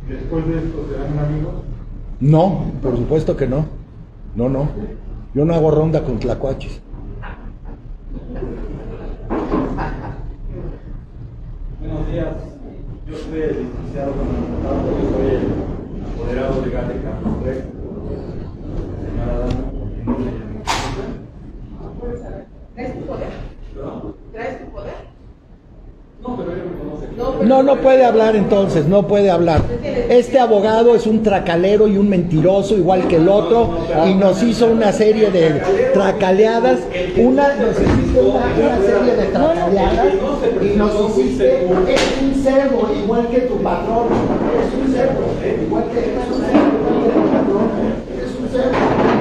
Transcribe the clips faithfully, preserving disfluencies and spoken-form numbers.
¿Después de esto serán amigos? No, por supuesto que no. No, no. Yo no hago ronda con tlacuaches. Buenos días. Yo soy el licenciado Fernando, yo soy el apoderado legal de Carlos tres. Señora Dama, ¿por qué no le llamó? ¿Traes tu poder? ¿Perdón? ¿Traes tu poder? No, pero ella me conoce. No, no puede hablar entonces, no puede hablar. Este abogado es un tracalero y un mentiroso, igual que el otro, y nos hizo una serie de tracaleadas, una, nos hiciste una, una serie de tracaleadas, y nos hiciste, es un cerdo, igual que tu patrón, es un cerdo, igual que, es un cerdo, igual que tu patrón, es un cerdo.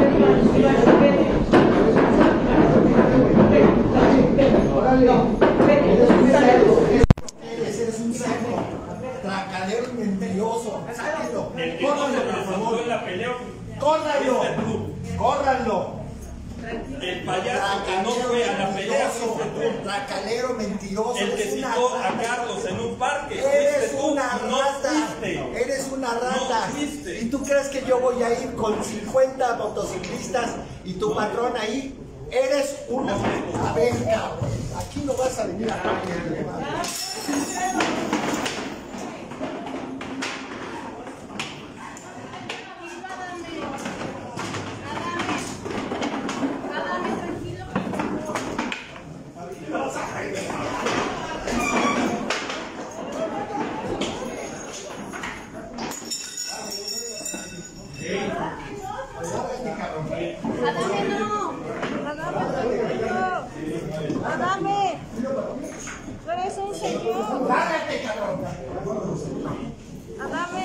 Órale, eres un cerdo. Eres un cerdo, tracalero y mentiroso. Sáquenlo. Córranlo, por favor. Córranlo. Córranlo. El payaso que no fue a la pelea fuiste tú. Tracalero mentiroso. El que citó a Carlos en un parque. Eres Fuiste tú. una No rata. fuiste. Eres una rata. No fuiste. ¿Y tú crees que yo voy a ir con cincuenta motociclistas y tu patrón ahí? Eres una... A ver, cabrón. Aquí no vas a venir a... Adame no, Adame no, Adame, tú eres un señor. ¡Bájate, cabrón! Adame,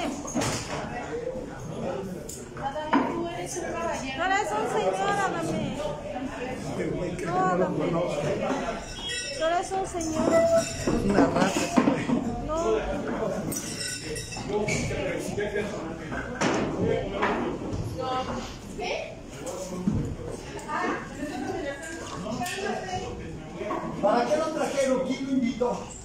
Adame, tú eres un caballero. Tú eres un señor, Adame. No, Adame, tú eres un señor. Una rata. No. ¿Para qué lo trajeron? ¿Quién lo invitó?